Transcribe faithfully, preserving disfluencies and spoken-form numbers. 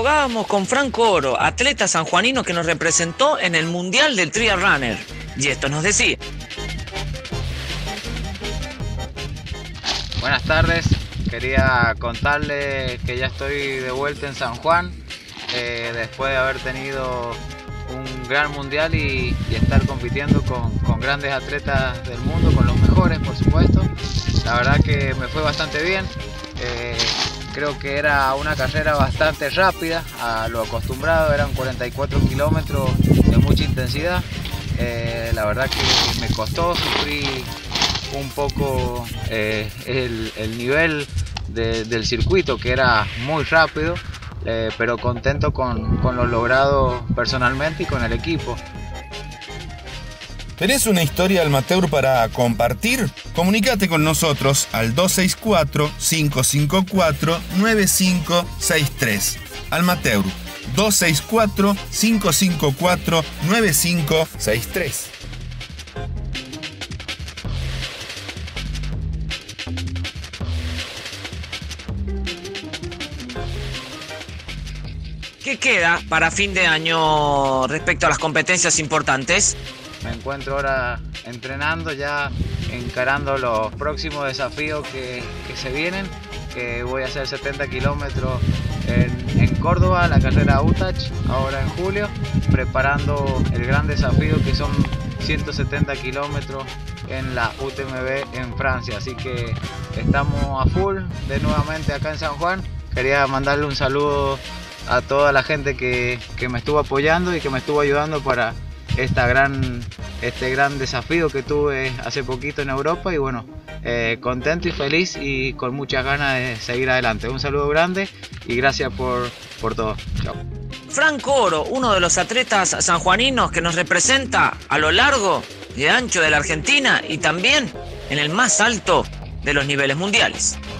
dialogábamos con Franco Oro, atleta sanjuanino que nos representó en el Mundial del Trial Runner. Y esto nos decía. Buenas tardes, quería contarles que ya estoy de vuelta en San Juan, eh, después de haber tenido un gran mundial y, y estar compitiendo con, con grandes atletas del mundo, con los mejores por supuesto. La verdad que me fue bastante bien, eh, creo que era una carrera bastante rápida, a lo acostumbrado, eran cuarenta y cuatro kilómetros de mucha intensidad. Eh, la verdad que me costó, sufrí un poco eh, el, el nivel de, del circuito, que era muy rápido, eh, pero contento con, con lo logrado personalmente y con el equipo. ¿Tenés una historia amateur para compartir? Comunicate con nosotros al dos seis cuatro, cinco cinco cuatro, nueve cinco seis tres. Amateur dos seis cuatro, cinco cinco cuatro, nueve cinco seis tres. ¿Qué queda para fin de año respecto a las competencias importantes? Me encuentro ahora entrenando, ya encarando los próximos desafíos que, que se vienen, que voy a hacer setenta kilómetros en, en Córdoba, la carrera U T A C, ahora en julio, preparando el gran desafío que son ciento setenta kilómetros en la U T M B en Francia, así que estamos a full de nuevamente acá en San Juan. Quería mandarle un saludo a toda la gente que, que me estuvo apoyando y que me estuvo ayudando para esta gran, este gran desafío que tuve hace poquito en Europa, y bueno, eh, contento y feliz y con muchas ganas de seguir adelante. Un saludo grande y gracias por, por todo. Chao. Franco Oro, uno de los atletas sanjuaninos que nos representa a lo largo y ancho de la Argentina y también en el más alto de los niveles mundiales.